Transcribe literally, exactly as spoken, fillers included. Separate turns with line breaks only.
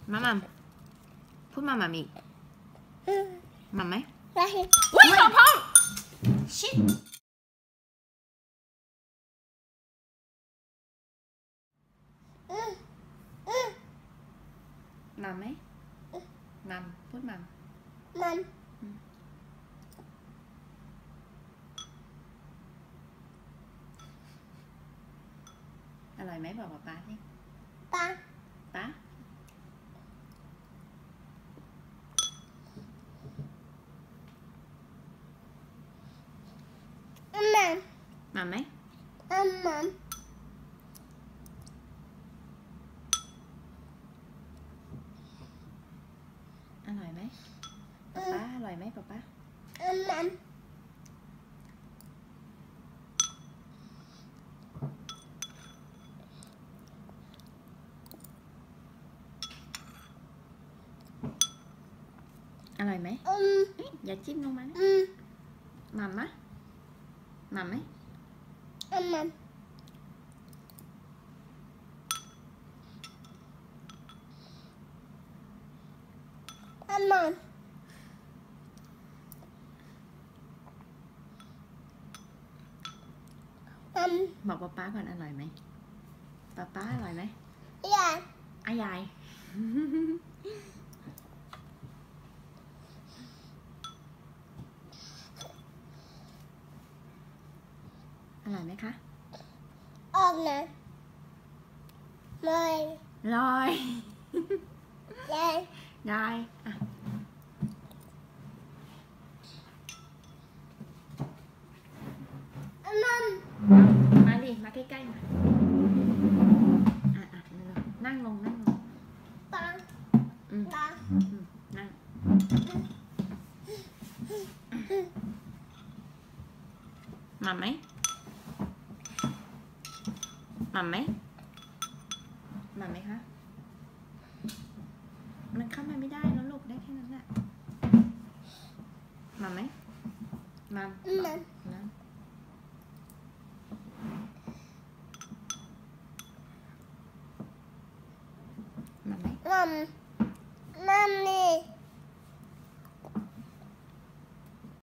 มามัมพูดมามัมอีกมัมไหม
ได้
อุ้ยสองห้องชิดมัมไหมมัมพูดมัม
มัน
อร่อยไหมบอกป๊าป๊าสิ
ปลา
ป๊า
อันมัน
มัมไหม
อันมัน
อร่อยไหมป๊าป๊าอร่อยไหมป๊าป๊า
อันมัน
อร่อยไหม
อืม
อย่าจิ้มลงมานะ
อืม
มัมมะมัมไหม
อันมันอันมันอัน
บอกป๊าป๊าก่อนอร่อยไหมป๊าป๊าอร่อยไหม
ใหญ่
อายาย อร่อยไหมคะ
ออกนะไม่
ลอย
ใหญ่
ได้อ่ะ
อันมัน
มาดิมาใกล้ๆมาอ่ะอ่ะนั่งลงนั่งลง
ปลา
อืม
ปลา
อืมนั่งมัมไหมมัมไหมมัมไหมคะมันเข้ามาไม่ได้แล้วลูกได้แค่นั้นแหละมัมไหมมัม
มัน
นะมัมไหม
มัมมัมนี่